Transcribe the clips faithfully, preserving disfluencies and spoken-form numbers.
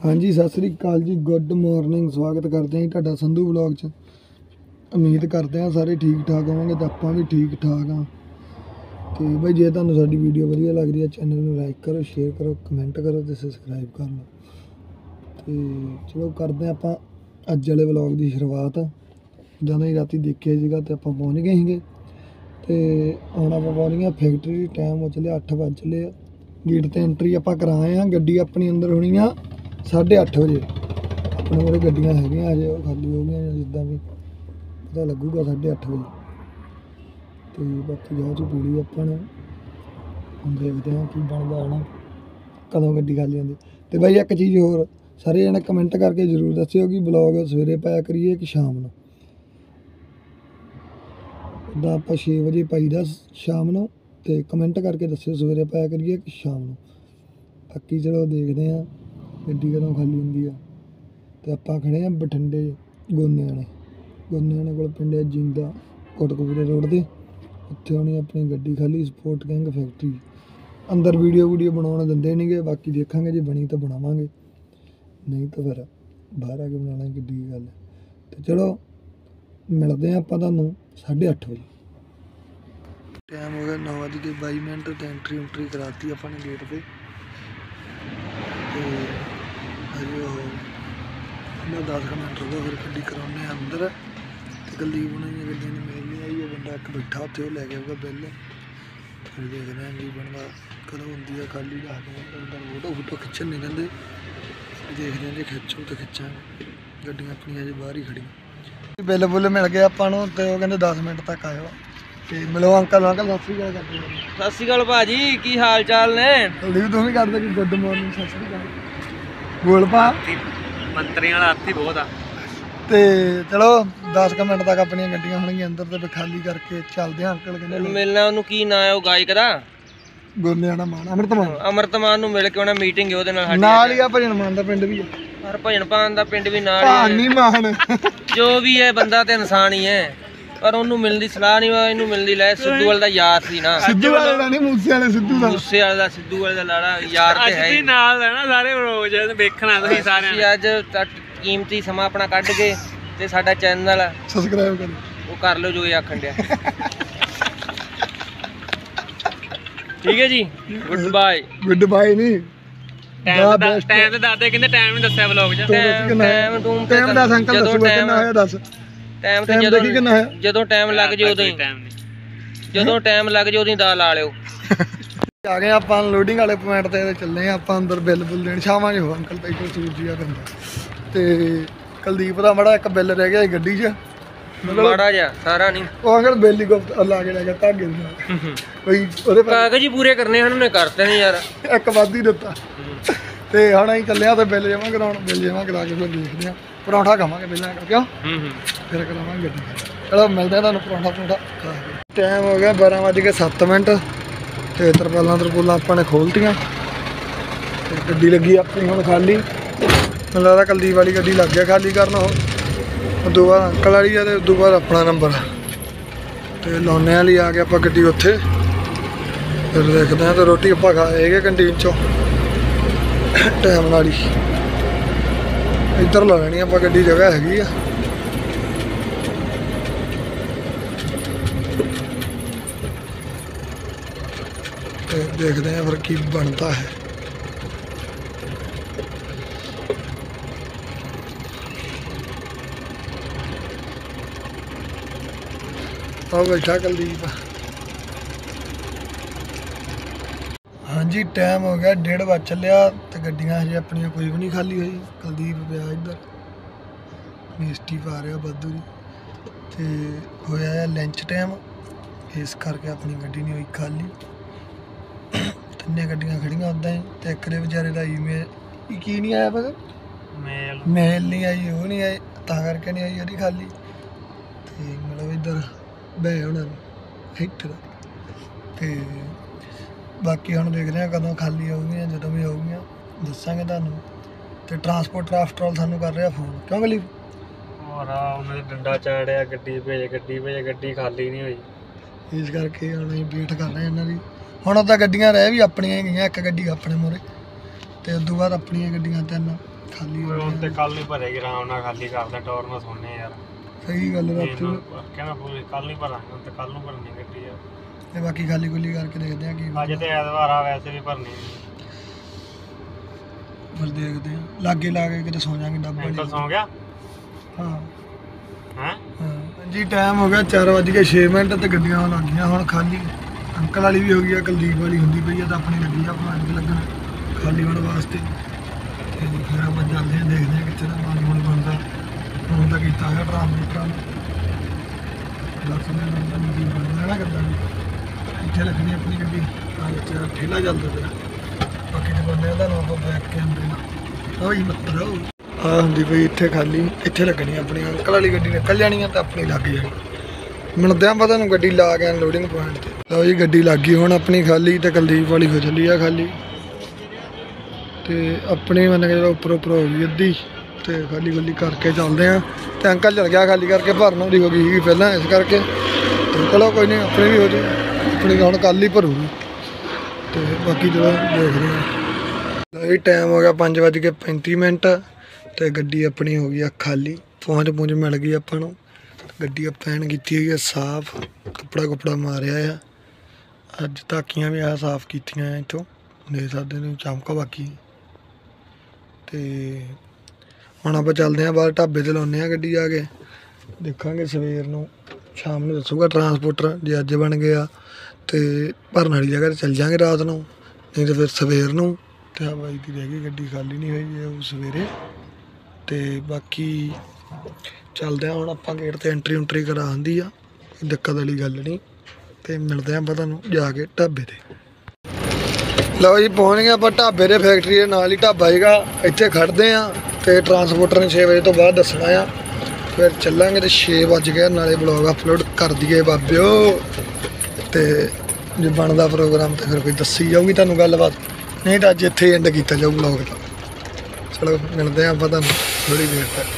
हाँ जी सत श्री अकाल जी, गुड मॉर्निंग। स्वागत करते हैं तुहाडा संधू ब्लॉग च। उम्मीद करते हैं सारे ठीक ठाक होवोगे तो आपां भी ठीक ठाक हाँ। तो भाई जे तुहानूं साडी वीडियो वधिया लग रही है, चैनल में लाइक करो, शेयर करो, कमेंट करो तो सबसक्राइब कर लो। तो चलो करते हैं आपां अज वाले ब्लॉग की शुरुआत। जदों ही राती देखिया सीगा तो आपां पहुँच गए सीगे ते हुण आपां पहुँच गए फैक्ट्री। टाइम हो चलिया अठ बज चले। गेट ते एंट्री आपां करा आए हाँ। गड्डी अपनी अंदर होनी आ साढ़े अठ बजे। अपने कोल गड्डियां है अजे खाली हो गई, जिदा भी पता लगूगा साढ़े अठ बजे। तो बाकी जाओ चू पीली अपन हम देखते हैं की बनता है ना, कदों गड्डी खाली आती। तो भाई एक चीज़ होर, सारे जने कमेंट करके जरूर दस्सिओ कि ब्लॉग सवेरे पाया करिए कि शाम को। उदा आप छे बजे पाईदा शाम को, तो कमेंट करके दस्सिओ सवेरे पाया करिए कि शाम को। बाकी चलो देखते हैं गड्डी कदों खाली होंदी है। तो आप खड़े हैं बठिंडे गोनेआने गोनेआने कोल पिंड है जिंदा कोटकपूरे रोड से। उत्थे होनी अपनी गड्डी खाली स्पोर्ट किंग फैक्ट्री। अंदर वीडियो वूडियो बनाने दिंदे नहीं गे, बाकी देखांगे जे बनी तो बनावांगे, नहीं तो फिर बाहर आके बनाना गड्डी की गल। तो चलो मिलते हैं आपां तुहानूं साढ़े अठ बजे। टाइम हो गया नौ बज के बाई मिनट। तो एंट्री उंट्री कराती अपने गेट पर। हमें दस मिनट रुको फिर गड्डी कराने अंदर। तो कुलदीप उन्होंने गड्डी ने मेल नहीं आई है, बंदा एक बैठा उत्थे लैके आऊगा बिल। फिर देखते हैं जी बनता कदों होंदी है खाली। दस मिनट अंदर फोटो फूटो खिंचन नहीं देंगे। देखते हैं जी खिंचो तो खिंचांगे। गड्डियां अपनी अजे बाहर ही खड़ी। बिल बुल मिल गया आपां नूं ते ओह कहंदे दस मिनट तक आयो। ते मिलो अंकल। अंकल सत श्री अकाल करदे। सत श्री अकाल भाजी, की हाल चाल ने? कुलदीप तूं भी करदे कि गुड मॉर्निंग सत श्री अकाल बोल पा। मंत्री वाला हाथी बहुत आ। तो चलो दस क मिनट तक अपन गड्डियां होणगियां अंदर, तो खाली करके चलते हैं। अंकल कहते मिलना उन्होंने की ना है वो गायक दा? गोनेआना मान अमृत मान। अमृत मान नूं मिल के उन्हें मीटिंग है ओदे नाल साडी। नाल ही आ भजन मान दा पिंड भी है। और भजन मान दा पिंड भी नाल ही है। भानी मान जो भी है बंदा ते इंसान ही है, पर ओनू मिलने की सलाह नहीं वा। इनू मिलने लै सिद्धू वाले दा यार सी ना। सिद्धू वाले दा नहीं, मूसे वाले सिद्धू दा। मूसे वाले दा सिद्धू वाले दा लाड़ा यार ते है। ਅੱਜ ਨਾਲ ਹੈ ਨਾ ਸਾਰੇ ਰੋਜ਼ ਵੇਖਣਾ ਤੁਸੀਂ ਸਾਰਿਆਂ ਨੇ। ਅੱਜ कीमती समा अपना कढ़ के ते साडा चैनल सब्सक्राइब करो, वो कर लो जो ये आखन दिया। ठीक है जी, गुड बाय। गुड बाय नहीं ਟਾਈਮ ਦਾ ਟਾਈਮ ਤੇ ਦੱਸਦੇ ਕਹਿੰਦੇ ਟਾਈਮ ਨਹੀਂ ਦੱਸਿਆ ਵਲੌਗ 'ਚ। ਟਾਈਮ ਟੂਮ ਤੇ ਟਾਈਮ ਦੱਸ ਅੰਕਲ, ਦੱਸੋ ਕਿੰਨਾ ਹੋਇਆ ਦੱਸ। ਟਾਈਮ ਤੇ ਜਦੋਂ ਕਿੰਨਾ ਹੋਇਆ? ਜਦੋਂ ਟਾਈਮ ਲੱਗ ਜੇ ਉਦੋਂ ਹੀ ਟਾਈਮ ਨਹੀਂ, ਜਦੋਂ ਟਾਈਮ ਲੱਗ ਜੇ ਉਦੋਂ ਹੀ ਦਾ ਲਾ ਲਿਓ। ਆ ਗਏ ਆਪਾਂ ਲੋਡਿੰਗ ਵਾਲੇ ਪੁਆਇੰਟ ਤੇ ਚੱਲੇ ਆ ਆਪਾਂ ਅੰਦਰ ਬਿੱਲ ਬੁੱਲ ਦੇਣ। ਸ਼ਾਮਾਂ ਹੋ ਅੰਕਲ ਬੈਠੋ ਸੂਰਜੀ ਆ ਬੰਦਾ। ਤੇ ਕੁਲਦੀਪ ਦਾ ਮੜਾ ਇੱਕ ਬਿੱਲ ਰਹਿ ਗਿਆ ਗੱਡੀ 'ਚ, ਮਾੜਾ ਜਿਹਾ ਸਾਰਾ ਨਹੀਂ। ਉਹ ਅੰਕਲ ਬਿੱਲ ਹੀ ਗੁਪਤ ਲਾ ਕੇ ਲੈ ਗਿਆ ਧਾਗੇ ਨਾਲ। ਕੋਈ ਉਹਦੇ ਕਾਗਜ਼ ਹੀ ਪੂਰੇ ਕਰਨੇ ਹਨ ਉਹਨੇ ਕਰਤੇ ਨੇ ਯਾਰ, ਇੱਕ ਵੱਧ ਹੀ ਦਿੱਤਾ। ਤੇ ਹੁਣ ਅਸੀਂ ਚੱਲਿਆ ਤੇ ਬਿੱਲ ਜਮ੍ਹਾਂ ਕਰਾਉਣ। ਬਿੱਲ ਜਮ੍ਹਾਂ ਕਰਾ ਕੇ ਫਿਰ ਦੇਖਦੇ ਹਾਂ, ਪਰੌਂਠਾ ਖਾਵਾਂਗੇ ਬਿੱਲਾਂ ਕਰਕੇ। ਕਿਉਂ ਫਿਰ ਕਰਾਵਾਂਗੇ ਗੱਡੀ। ਚਲੋ ਮਿਲਦੇ ਹਾਂ ਤੁਹਾਨੂੰ ਪਰੌਂਠਾ ਪਰੌਂਠਾ ਖਾ ਕੇ। ਟਾਈਮ ਹੋ ਗਿਆ ਬਾਰਾਂ ਵੱਜ ਕੇ ਸੱਤ ਮਿੰਟ। ਤੇ ਤਰਪਾਲਾਂ ਤਰਪੂਲਾਂ ਆਪਾਂ ਨੇ ਖੋਲਤੀਆਂ ਤੇ ਗੱਡੀ ਲੱਗੀ ਆਪਣੀ ਹੁਣ ਖਾਲੀ। ਮੈਨੂੰ ਲੱਗਦਾ ਕੁਲਦੀਪ ਵਾਲੀ ਗੱਡੀ ਲੱਗ ਗਿਆ ਖਾਲੀ ਕਰਨ। ਉਹ ਉਦੋਂ ਬਾਅਦ ਅੰਕਲ ਵਾਲੀ ਆ ਤੇ ਉਦੋਂ ਬਾਅਦ ਆਪਣਾ ਨੰਬਰ। ਤੇ ਲਾਉਣੇ ਵਾਲੀ ਆ ਕੇ ਆਪਾਂ ਗੱਡੀ ਉੱਥੇ ਫਿਰ ਦੇਖਦੇ ਹਾਂ। ਤੇ ਰੋਟੀ ਆਪਾਂ ਖਾ ਆਏਗੇ ਕੰਟੀਨ ਚੋਂ ਟਾਈਮ ਨਾਲ ਹੀ। ਇੱਧਰ ਲਾ ਲੈਣੀ ਆਪਾਂ ਗੱਡੀ, ਜਗ੍ਹਾ ਹੈਗੀ ਆ। ਤੇ ਦੇਖਦੇ ਹਾਂ ਫਿਰ ਕੀ ਬਣਦਾ ਹੈ। ਆਹ ਬੈਠਾ ਕੁਲਦੀਪ। हाँ जी टाइम हो गया डेढ़ बज चलिया। तो गड्डियां हजे अपन कोई भी नहीं खाली हुई। कुलदीप पिया इधर मिस्टी पा रहा वाधू जी। तो होया है लंच टाइम, इस करके अपनी गड्डी नहीं हुई खाली। तिन्ने गड्डियां खड़ियां उदा ही। तो एक बेचारे का ईमेल की नहीं आया, पता मेल मेल नहीं आई, वो नहीं आई, तां करके नहीं आई यदि खाली। तो मतलब इधर बह होना इधर। तो बाकी हम देखते हैं कदों खाली होगी, जो भी होगी दसांगे तुहानूं। ते ट्रांसपोर्टर आफ्टर ऑल सानूं कर रहा फोन। क्यों गली और उन्होंने डंडा चाड़िया गड्डी भेज गड्डी भेज गड्डी खाली नहीं हुई। इस करके हम वेट कर रहे हैं इन्हों की। हुण तां गड्डियां रह भी अपनियां ही गईयां, एक गड्डी अपने मूहरे ते उस तो बाद अपनियां गड्डियां तीन ਖਾਲੀ ਹੋ ਹੁਣ ਗਈ ਤੇ ਕੱਲ ਨਹੀਂ ਭਰੇਗੀ, ਆਰਾਮ ਨਾਲ ਖਾਲੀ ਕਰਦੇ ਟੌਰ ਨਾਲ ਸੋਨੇ ਯਾਰ। ਸਹੀ ਗੱਲ ਰਾਤੀ ਨੂੰ ਕਹਿੰਦਾ ਪੂਰੀ ਕੱਲ ਨਹੀਂ ਭਰਾਂਗੇ, ਹੁਣ ਤੇ ਕੱਲ ਨੂੰ ਭਰਨੀ ਗੱਡੀ ਯਾਰ। ਤੇ ਬਾਕੀ ਖਾਲੀ ਖੁੱਲੀ ਕਰਕੇ ਦੇਖਦੇ ਆ ਕੀ ਅੱਜ ਤੇ ਐਤਵਾਰ ਆ, ਵੈਸੇ ਵੀ ਭਰਨੀ ਨਹੀਂ। ਫਿਰ ਦੇਖਦੇ ਆ ਲਾਗੇ ਲਾ ਕੇ ਕਿਤੇ ਸੌ ਜਾਾਂਗੇ ਡੱਬਾ ਅੰਕਲ ਸੌਂ ਗਿਆ ਹਾਂ ਹੈ? ਹਾਂ ਜੀ ਟਾਈਮ ਹੋ ਗਿਆ ਚਾਰ ਵੱਜ ਕੇ ਛੇ ਮਿੰਟ ਤੇ ਗੱਡੀਆਂ ਆਉਣ ਲੱਗ ਗਈਆਂ ਹੁਣ ਖਾਲੀ। ਅੰਕਲ ਵਾਲੀ ਵੀ ਹੋ ਗਈ ਆ, ਕੁਲਦੀਪ ਵਾਲੀ ਹੁੰਦੀ ਪਈ ਆ ਤਾਂ ਆਪਣੀ ਲੱਗੀ ਆ ਪਾਣੀ ਤੇ ਲੱਗਣ ਖਾਲੀ ਹੋਣ ਵਾਸਤੇ। ਤੇ ਫਿਰ ਆਪਾਂ ਚੱਲਦੇ ਆ ਦੇਖਦੇ ਆ ਕਿੱਥੇ ਦਾ ਪਾਣੀ ਹੁਣ ਬਣਦਾ। ਹੁਣ ਤਾਂ ਕੀਤਾ ਹੋਇਆ ਟਰਾਂਸਮੀਟਰਾਂ ਨੂੰ ਦਸ ਮਿੰਟ ਨਦੀ ਬਣਦਾ ਨਾ ਗੱਡਾ ਇੱਥੇ ਲੱਗਣੀ ਆਪਣੀ ਗੱਡੀ ਆ ਵਿੱਚ ਠੇਲਾ ਚੱਲਦਾ ਪਿਆ। ਬਾਕੀ ਤੇ ਬੰਦੇ ਦਾ ਨਾਮ ਬੈਕ ਕੈਮਰੇ ਓਏ ਮੱਤਰ ਆ ਹੁੰਦੀ ਪਈ ਇੱਥੇ ਖਾਲੀ ਇੱਥੇ ਲੱਗਣੀ ਆਪਣੀ ਅੰਕਲ ਵਾਲੀ ਗੱਡੀ ਨਿਕਲ ਜਾਣੀ ਆ ਤਾਂ ਆਪਣੀ ਲੱਗ ਜਾਣੀ। ਮਿਲਦੇ ਆ ਪਤਾ ਨੂੰ ਗੱਡੀ ਲਾ ਕੇ ਅਨਲੋਡਿੰਗ ਪੁਆਇੰਟ ਤੇ। ਲਓ ਜੀ ਗੱਡੀ ਲੱਗ ਗਈ ਹੁਣ ਆਪਣੀ ਖਾਲੀ ਤੇ ਕੁਲਦੀਪ ਵਾਲੀ ਹੋ ਚੱਲੀ ਆ ਖਾਲੀ ਤੇ ਆਪਣੀ ਮੰਨ ਕੇ ਜਦੋਂ ਉੱਪਰ ਉੱਪਰ ਹੋ ਗਈ ਅੱਧੀ ਤੇ ਖਾਲੀ ਖੁੱਲੀ ਕਰਕੇ ਚੱਲਦੇ ਆ। ਤੇ ਅੰਕਲ ਚਲ ਗਿਆ ਖਾਲੀ ਕਰਕੇ ਭਰਨ ਦੀ ਹੋ ਗਈ ਸੀਗੀ ਪਹਿਲਾਂ ਇਸ ਕਰਕੇ ਤੇ ਚਲੋ ਕੋਈ ਨਹੀਂ ਆਪਣੀ ਵੀ ਹੋ ਜਾਊ। ਆਪਣੀ ਹੁਣ ਕੱਲ ਹੀ ਭਰੂਗੀ ਤੇ ਬਾਕੀ ਜਦੋਂ ਦੇਖਦੇ ਆ। ਇਹ ਟਾਈਮ ਹੋ ਗਿਆ ਪੰਜ ਵੱਜ ਕੇ ਪੈਂਤੀ ਮਿੰਟ ਤੇ ਗੱਡੀ ਆਪਣੀ ਹੋ ਗਈ ਆ ਖਾਲੀ। ਪਹੁੰਚ ਪਹੁੰਚ ਮਿਲ ਗਈ ਆਪਾਂ ਨੂੰ। ਗੱਡੀ ਆਪਾਂ ਐਨ ਕੀਤੀ ਹੋਈ ਆ ਸਾਫ਼, ਕੱਪੜਾ ਕੁਪੜਾ ਮਾਰਿਆ ਆ। ਅੱਜ ਧਾਕੀਆਂ ਵੀ ਆ ਸਾਫ਼ ਕੀਤੀਆਂ ਇੱਥੋਂ ਦੇਖ ਸਕਦੇ ਨੇ ਚਮਕਾ ਬਾਕੀ। ਤੇ ਹੁਣ ਆਪਾਂ ਚੱਲਦੇ ਹਾਂ ਬਾਹਰ ਢਾਬੇ ਤੇ ਲਾਉਂਦੇ ਹਾਂ ਗੱਡੀ ਆ ਕੇ ਦੇਖਾਂਗੇ ਸਵੇਰ ਨੂੰ ਸ਼ਾਮ ਨੂੰ ਦੱਸੂਗਾ ਟਰਾਂਸਪੋਰਟਰ ਜੇ ਅੱਜ ਬਣ ਗਿਆ ਤੇ ਭਰਨ ਵਾਲੀ ਜਗ੍ਹਾ ਤੇ ਚੱਲ ਜਾਾਂਗੇ ਰਾਤ ਨੂੰ, ਨਹੀਂ ਤਾਂ ਫਿਰ ਸਵੇਰ ਨੂੰ। ਤੇ ਆ ਬਾਈ ਦੀ ਰਹਿ ਗਈ ਗੱਡੀ ਖਾਲੀ ਨਹੀਂ ਹੋਈ ਉਹ ਸਵੇਰੇ। ਤੇ ਬਾਕੀ ਚੱਲਦੇ ਹਾਂ ਹੁਣ ਆਪਾਂ ਗੇਟ ਤੇ ਐਂਟਰੀ ਉਂਟਰੀ ਕਰਾ ਆਂਦੀ ਆ, ਦਿੱਕਤ ਵਾਲੀ ਗੱਲ ਨਹੀਂ। ਤੇ ਮਿਲਦੇ ਹਾਂ ਪਤਾ ਨੂੰ ਜਾ ਕੇ ਢਾਬੇ ਤੇ। ਲਓ ਜੀ ਪਹੁੰਚ ਗਏ ਆਪਾਂ ਢਾਬੇ ਦੇ ਫੈਕਟਰੀ ਦੇ ਨਾਲ ਹੀ ਢਾਬਾ ਹੈਗਾ ਇੱਥੇ ਖੜ੍ਹਦੇ ਆ ਤੇ ਟਰਾਂਸਪੋਰਟਰ ਨੇ ਛੇ ਵਜੇ ਤੋਂ ਬਾਅਦ ਦੱਸਣਾ ਆ ਫਿਰ ਚੱਲਾਂਗੇ। ਤੇ ਛੇ ਵੱਜ ਗਏ ਨਾਲੇ ਬਲੌਗ ਅਪਲੋਡ ਕਰ ਦਈਏ ਬਾਬਿਓ। ਤੇ ਜੇ ਬਣਦਾ ਪ੍ਰੋਗਰਾਮ ਤਾਂ ਫਿਰ ਕੋਈ ਦੱਸੀ ਜਾਊਗੀ ਤੁਹਾਨੂੰ ਗੱਲਬਾਤ, ਨਹੀਂ ਤਾਂ ਅੱਜ ਇੱਥੇ ਐਂਡ ਕੀਤਾ ਜਾਊ ਬਲੌਗ ਦਾ। ਚਲੋ ਮਿਲਦੇ ਹਾਂ ਆਪਾਂ ਤੁਹਾਨੂੰ ਥੋੜ੍ਹੀ ਦੇਰ ਤੱਕ।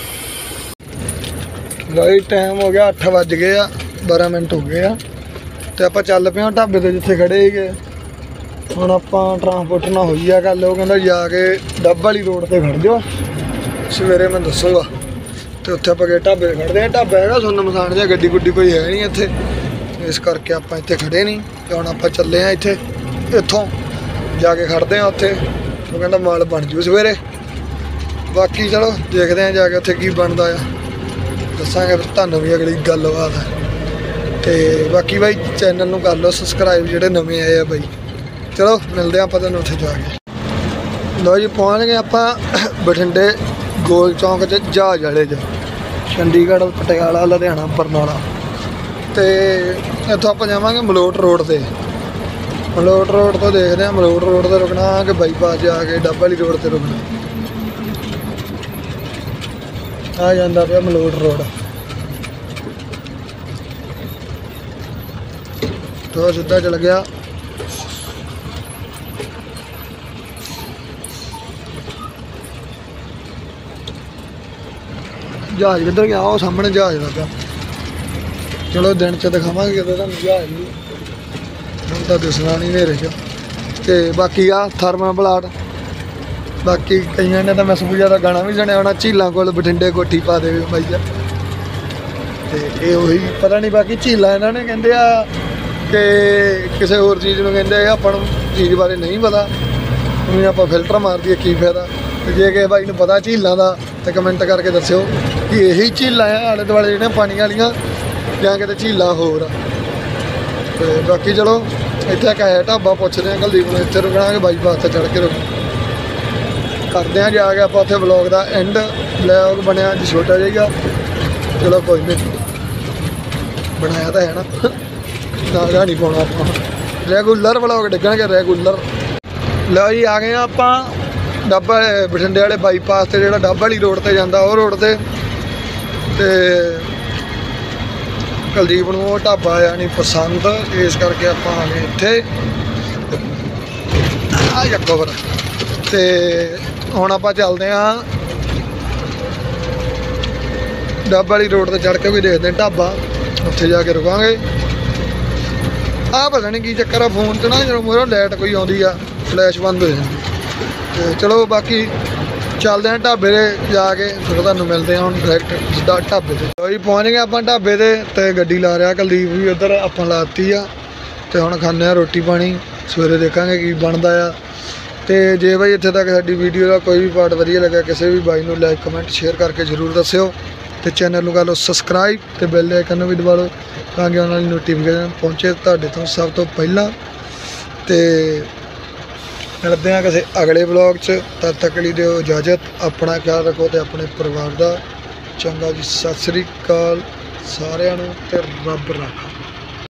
ਲਓ ਟਾਈਮ ਹੋ ਗਿਆ ਅੱਠ ਵੱਜ ਗਏ ਆ, ਬਾਰਾਂ ਮਿੰਟ ਹੋ ਗਏ ਆ ਤੇ ਆਪਾਂ ਚੱਲ ਪਏ ਹਾਂ ਢਾਬੇ 'ਤੇ ਜਿੱਥੇ ਖੜ੍ਹੇ ਸੀਗੇ। ਹੁਣ ਆਪਾਂ ਟਰਾਂਸਪੋਰਟਰ ਨਾਲ ਹੋਈ ਆ ਗੱਲ, ਉਹ ਕਹਿੰਦਾ ਜਾ ਕੇ ਡੱਬ ਵਾਲੀ ਰੋਡ 'ਤੇ ਖੜ੍ਹ ਜਾਓ ਸਵੇਰੇ ਮੈਂ ਦੱਸੂਗਾ। ਤੇ ਉੱਥੇ ਆਪਾਂ ਗਏ ਢਾਬੇ 'ਤੇ ਖੜ੍ਹਦੇ ਹਾਂ। ਢਾਬਾ ਹੈਗਾ ਸੁੰਨ ਮਸਾਨ ਜਿਹਾ, ਗੱਡੀ ਗੁੱਡੀ ਕੋਈ ਹੈ ਨਹੀਂ ਇੱਥੇ, ਇਸ ਕਰਕੇ ਆਪਾਂ ਇੱਥੇ ਖੜ੍ਹੇ ਨਹੀਂ। ਤੇ ਹੁਣ ਆਪਾਂ ਚੱਲੇ ਹਾਂ ਇੱਥੇ, ਇੱਥੋਂ ਜਾ ਕੇ ਖੜ੍ਹਦੇ ਹਾਂ ਉੱਥੇ। ਉਹ ਕਹਿੰਦਾ ਮਾਲ ਬਣ ਜੂ ਸਵੇਰੇ। ਬਾਕੀ ਚਲੋ ਦੇਖਦੇ ਹਾਂ ਜਾ ਕੇ ਉੱਥੇ ਕੀ ਬਣਦਾ ਆ, ਦੱਸਾਂਗੇ ਫਿਰ ਤੁਹਾਨੂੰ ਵੀ ਅਗਲੀ ਗੱਲਬਾਤ ਹੈ। ਤੇ ਬਾਕੀ ਬਾਈ ਚੈਨਲ ਨੂੰ ਕਰ ਲਓ ਸਬਸਕ੍ਰਾਈਬ ਜਿਹੜੇ ਨਵੇਂ ਆਏ ਆ ਬਾਈ। ਚਲੋ ਮਿਲਦੇ ਆਪਾਂ ਤੁਹਾਨੂੰ ਉੱਥੇ ਜਾ ਕੇ। ਲਓ ਜੀ ਪਹੁੰਚ ਗਏ ਆਪਾਂ ਬਠਿੰਡੇ ਗੋਲ ਚੌਂਕ 'ਚ ਜਹਾਜ਼ ਵਾਲੇ 'ਚ, ਚੰਡੀਗੜ੍ਹ ਪਟਿਆਲਾ ਲੁਧਿਆਣਾ ਬਰਨਾਲਾ। ਤੇ ਇੱਥੋਂ ਆਪਾਂ ਜਾਵਾਂਗੇ ਮਲੋਟ ਰੋਡ 'ਤੇ। ਮਲੋਟ ਰੋਡ ਤੋਂ ਦੇਖਦੇ ਹਾਂ ਮਲੋਟ ਰੋਡ 'ਤੇ ਰੁਕਣਾ ਕਿ ਬਾਈਪਾਸ ਜਾ ਕੇ ਡੱਬ ਵਾਲੀ ਰੋਡ 'ਤੇ ਰੁਕਣਾ। ਆ ਜਾਂਦਾ ਪਿਆ ਮਲੋਟ ਰੋਡ ਤੋਂ ਸਿੱਧਾ ਚਲ ਗਿਆ। ਜਹਾਜ਼ ਕਿੱਧਰ ਗਿਆ? ਉਹ ਸਾਹਮਣੇ ਜਹਾਜ਼ ਦਾ ਪਿਆ। ਚਲੋ ਦਿਨ 'ਚ ਦਿਖਾਵਾਂਗੇ ਕਿਤੇ ਤੁਹਾਨੂੰ ਜਹਾਜ਼ ਵੀ, ਹੁਣ ਤਾਂ ਦਿਸਣਾ ਨਹੀਂ ਹਨੇਰੇ 'ਚ। ਤੇ ਬਾਕੀ ਆ ਥਰਮਲ ਪਲਾਟ। ਬਾਕੀ ਕਈਆਂ ਨੇ ਤਾਂ ਮੈਂ ਸੂਜਾ ਦਾ ਗਾਣਾ ਵੀ ਸੁਣਿਆ ਹੋਣਾ, ਝੀਲਾਂ ਕੋਲ ਬਠਿੰਡੇ ਕੋਠੀ ਪਾ ਦੇਵੇ ਬਾਈਆ। ਤੇ ਇਹ ਉਹੀ ਪਤਾ ਨਹੀਂ। ਬਾਕੀ ਝੀਲਾਂ ਇਹਨਾਂ ਨੇ ਕਹਿੰਦੇ ਆ ਕਿ ਕਿਸੇ ਹੋਰ ਚੀਜ਼ ਨੂੰ ਕਹਿੰਦੇ ਆ, ਆਪਾਂ ਨੂੰ ਚੀਜ਼ ਬਾਰੇ ਨਹੀਂ ਪਤਾ। ਹੁਣ ਆਪਾਂ ਫਿਲਟਰ ਮਾਰ ਦਈਏ ਕੀ ਫਾਇਦਾ। ਤੇ ਜੇ ਕਿਸੇ ਬਾਈ ਨੂੰ ਪਤਾ ਝੀਲਾਂ ਦਾ ਤਾਂ ਕਮੈਂਟ ਕਰਕੇ ਦੱਸਿਓ ਕਿ ਇਹੀ ਝੀਲਾਂ ਆ ਆਲੇ ਦੁਆਲੇ ਜਿਹੜੀਆਂ ਪਾਣੀ ਵਾਲੀਆਂ ਜਾਂ ਕਿਤੇ ਝੀਲਾਂ ਹੋਰ ਆ। ਤੇ ਬਾਕੀ ਚਲੋ ਇੱਥੇ ਇੱਕ ਹੈ ਢਾਬਾ, ਪੁੱਛਦੇ ਹਾਂ ਕੁਲਦੀਪ ਨੂੰ ਇੱਥੇ ਰੁਕਣਾ ਕਿ ਬਾਈਪਾਸ 'ਤੇ ਚੜ੍ਹ ਕੇ ਰੁਕ ਕਰਦੇ ਹਾਂ ਜਾ ਕੇ ਆਪਾਂ ਉੱਥੇ ਵਲੌਗ ਦਾ ਐਂਡ। ਵਲੌਗ ਬਣਿਆ ਅੱਜ ਛੋਟਾ ਜਿਹਾ, ਚਲੋ ਕੋਈ ਨਹੀਂ, ਬਣਾਇਆ ਤਾਂ ਹੈ ਨਾ, ਨਾਗਾ ਨਹੀਂ ਪਾਉਣਾ ਆਪਾਂ। ਰੈਗੂਲਰ ਵਲੌਗ ਡਿੱਗਣਗੇ ਰੈਗੂਲਰ। ਲਓ ਜੀ ਆ ਗਏ ਹਾਂ ਆਪਾਂ ਡੱਬ ਬਠਿੰਡੇ ਵਾਲੇ ਬਾਈਪਾਸ 'ਤੇ, ਜਿਹੜਾ ਡੱਬ ਵਾਲੀ ਰੋਡ 'ਤੇ ਜਾਂਦਾ ਉਹ ਰੋਡ 'ਤੇ। ਤੇ ਕੁਲਦੀਪ ਨੂੰ ਉਹ ਢਾਬਾ ਆ ਨਹੀਂ ਪਸੰਦ, ਇਸ ਕਰਕੇ ਆਪਾਂ ਆ ਗਏ ਇੱਥੇ ਆ ਜੱਗੋ ਫਿਰ। ਤੇ ਹੁਣ ਆਪਾਂ ਚੱਲਦੇ ਹਾਂ ਡੱਬ ਵਾਲੀ ਰੋਡ 'ਤੇ ਚੜ੍ਹ ਕੇ ਵੀ ਦੇਖਦੇ ਹਾਂ ਢਾਬਾ, ਉੱਥੇ ਜਾ ਕੇ ਰੁਕਾਂਗੇ। ਆਹ ਪਤਾ ਨਹੀਂ ਕੀ ਚੱਕਰ ਆ ਫੋਨ 'ਚ ਨਾ, ਜਦੋਂ ਮੂਹਰੋਂ ਲਾਈਟ ਕੋਈ ਆਉਂਦੀ ਆ ਫਲੈਸ਼ ਬੰਦ ਹੋ ਜਾਂਦੀ। ਤੇ ਚਲੋ ਬਾਕੀ ਚੱਲਦੇ ਹਾਂ ਢਾਬੇ ਤੇ ਜਾ ਕੇ ਫਿਰ ਤੁਹਾਨੂੰ ਮਿਲਦੇ ਹਾਂ ਹੁਣ ਡਾਇਰੈਕਟ ਸਿੱਧਾ ਢਾਬੇ ਤੇ। ਕੋਈ ਪਹੁੰਚ ਗਏ ਆਪਾਂ ਢਾਬੇ ਤੇ ਤੇ ਗੱਡੀ ਲਾ ਰਿਹਾ ਕੁਲਦੀਪ ਵੀ ਉੱਧਰ, ਆਪਾਂ ਲਾਤੀ ਆ ਤੇ ਹੁਣ ਖਾਂਦੇ ਆ ਰੋਟੀ ਪਾਣੀ, ਸਵੇਰੇ ਦੇਖਾਂਗੇ ਕੀ ਬਣਦਾ ਆ। ਤੇ ਜੇ ਬਾਈ ਇੱਥੇ ਤੱਕ ਸਾਡੀ ਵੀਡੀਓ ਦਾ ਕੋਈ ਵੀ ਪਾਰਟ ਵਧੀਆ ਲੱਗਾ ਕਿਸੇ ਵੀ ਬਾਈ ਨੂੰ ਲਾਈਕ ਕਮੈਂਟ ਸ਼ੇਅਰ ਕਰਕੇ ਜ਼ਰੂਰ ਦੱਸਿਓ ਤੇ ਚੈਨਲ ਨੂੰ ਕਰ ਲਓ ਸਬਸਕ੍ਰਾਈਬ ਤੇ ਬੈਲ ਆਈਕਨ ਨੂੰ ਵੀ ਦਬਾ ਲਓ ਤਾਂ ਕਿ ਉਹਨਾਂ ਵਾਲੀ ਨੋਟੀਫਿਕੇਸ਼ਨ ਪਹੁੰਚੇ ਤੁਹਾਡੇ ਤੋਂ ਸਭ ਤੋਂ ਪਹਿਲਾਂ। ਤੇ ਮਿਲਦੇ ਹਾਂ ਕਿਸੇ ਅਗਲੇ ਵਲੌਗ 'ਚ, ਤਦ ਤੱਕ ਲਈ ਦਿਓ ਇਜਾਜ਼ਤ। ਆਪਣਾ ਖਿਆਲ ਰੱਖੋ ਤੇ ਆਪਣੇ ਪਰਿਵਾਰ ਦਾ। ਚੰਗਾ ਜੀ, ਸਤਿ ਸ੍ਰੀ ਅਕਾਲ ਸਾਰਿਆਂ ਨੂੰ ਤੇ ਰੱਬ ਰਾਖਾ।